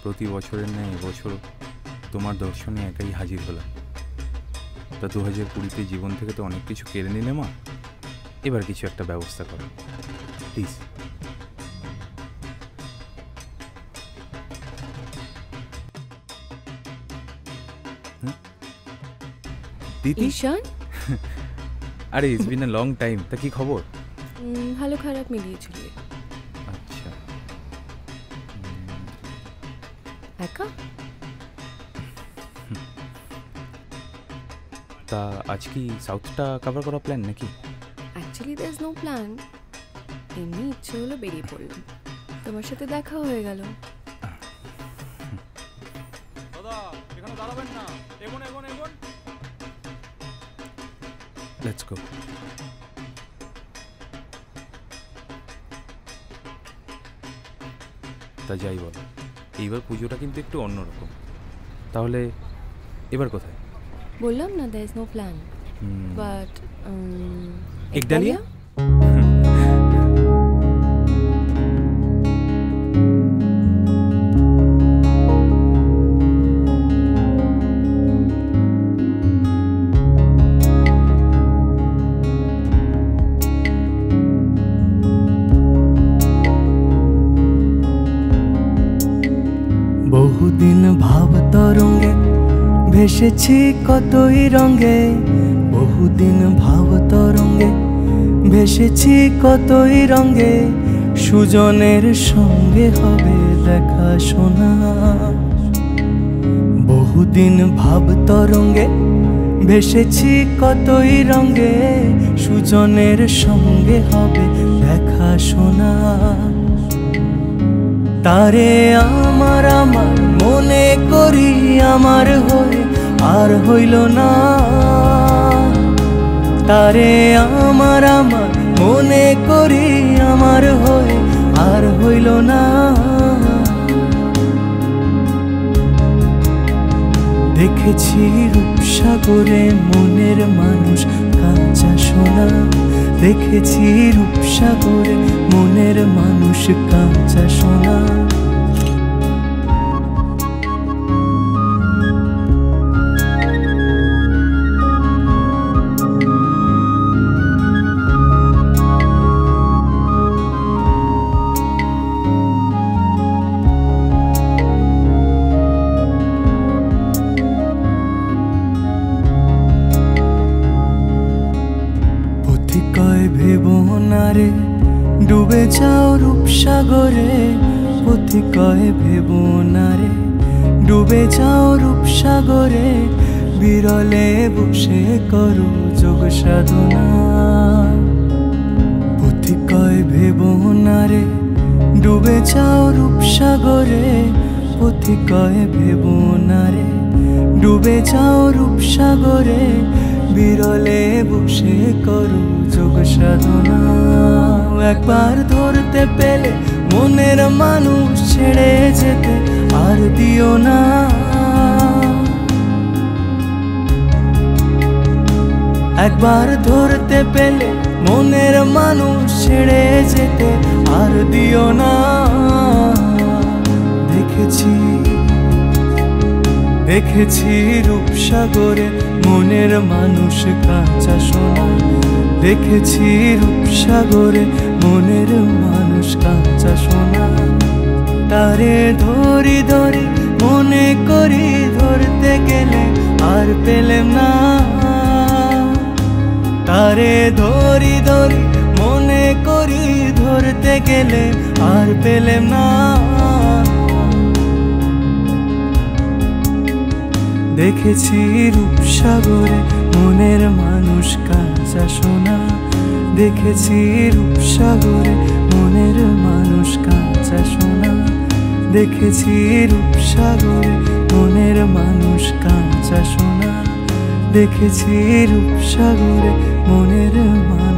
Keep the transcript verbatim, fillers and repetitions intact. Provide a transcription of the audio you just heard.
প্রতি বছরের ন্যায় এবছর তোমার দর্শনে একাই হাজির হলাম। তা দু হাজার কুড়িতে জীবন থেকে তো অনেক কিছু কেড়ে নিলে মা, এবার কিছু একটা ব্যবস্থা করো প্লিজ। দিদি, ঈশান, আরে it's been a long time. তা কি খবর? ভালো খারাপ মিলিয়ে চলে। আচ্ছা, একা? তা আজ কি সাউথটা কভার করা প্ল্যান নাকি? Actually there is no plan, এমনি ইচ্ছে হলো বেরিয়ে পড়লাম, তোমার সাথে দেখা হয়ে গেল। দাদা এখানে দাঁড়াবেন না, এগোন এগোন এগোন। Let's go. তা যাই বলো, এইবার পুজোটা কিন্তু একটু অন্যরকম। তাহলে এবার কোথায়? বললাম না there is no plan, but Ekdalia? বহুদিন ভাব তরঙ্গে ভেসেছি কতই রঙে, বহুদিন ভাব তরঙ্গে ভেসেছি কতই রঙে, সুজনের সঙ্গে হবে দেখা শোনা। বহুদিন ভাব তরঙ্গে ভেসেছি কতই রঙে, সুজনের সঙ্গে হবে দেখা শোনা। তারে আমার আমার মনে করি আমার হয়ে আর হইল না, তারে আমার আমার মনে করি আমার হয়ে আর হইল না। দেখেছি রূপসাগরে মনের মানুষ কাঁচা সোনা, দেখেছি রূপসাগরে মনের মানুষ কাঁচা সোনা। ভেবনারে ডুবে যাও রূপসাগরে, পথি কয় ভেবনারে ডুবে যাও রূপসাগরে, বিরলে বসে করো যোগ সাধনা। পথি কয় ভেবনারে ডুবে যাও রূপসাগরে, পথি কয় ভেবনারে ডুবে যাও রূপসাগরে, বিরলে বসে করো যোগ সাধনা। একবার ধরতে পেলে মনের মানুষ ছেড়ে যেতে আর দিও না, একবার ধরতে পেলে মনের মানুষ ছেড়ে যেতে আর দিও না। দেখেছি দেখেছি রূপসাগরে মনের মানুষ কাঁচা সোনা, দেখেছি রূপসাগরে মনের মানুষ কাঁচা সোনা। তারে ধরি ধরি মনে করি ধরতে গেলে আর পেলেম না, তারে ধরি ধরি মনে করি ধরতে গেলে আর পেলেম না। দেখেছি রূপসাগরে মনের মানুষ কাঁচা সোনা, দেখেছি রূপসাগরে মনের মানুষ কাঁচা সোনা, দেখেছি রূপসাগরে মনের মানুষ কাঁচা সোনা, দেখেছি রূপসাগরে মনের মানুষ।